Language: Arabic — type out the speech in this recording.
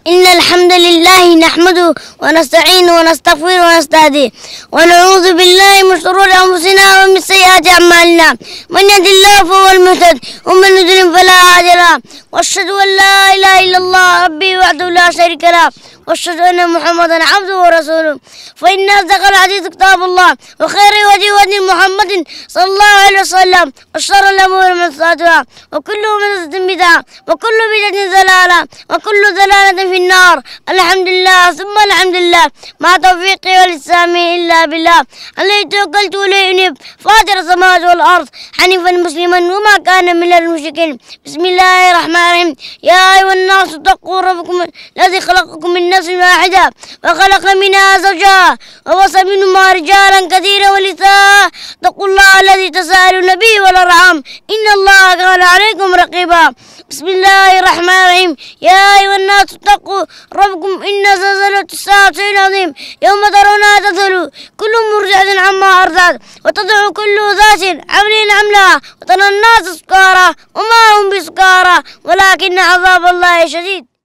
إن الحمد لله نحمده ونستعينه ونستغفره ونستهديه ونعوذ بالله من شرور أنفسنا ومن سيئات أعمالنا. من يهد الله فهو المهتد ومن يضلل فلا هادي له. وأشهد أن لا إله إلا الله ربي وحده لا شريك له وأشهد أن محمدا عبده ورسوله. فإن أصدق الحديث كتاب الله وخير هدي محمد صلى الله عليه وسلم وشر الأمور محدثاتها وكل محدثة بدعة وكل بدعة ضلالة وكل ضلالة في النار. الحمد لله ثم الحمد لله ما توفيقي والإسلام إلا بالله عليه توكلت وإليه أنيب فاطر السماوات والأرض حنيفا مسلما وما كان من المشركين. بسم الله الرحمن الرحيم. يا أيها الناس اتقوا ربكم الذي خلقكم من نفس واحدة وخلق منها زوجها وبث منهما رجالا كثيرا ونساء. اتقوا الله الذي تساءلون به والأرحام إن الله كان عليكم رقيبا. بسم الله الرحمن الرحيم. يا أيها الناس اتقوا ربكم إن زلزلة الساعة شيء عظيم يوم ترونها تذهل كل مرضعة عما أرضعت وتضع كل ذات حمل حملها وترى الناس سكارى وما هم بسكارى ولكن عذاب الله شديد.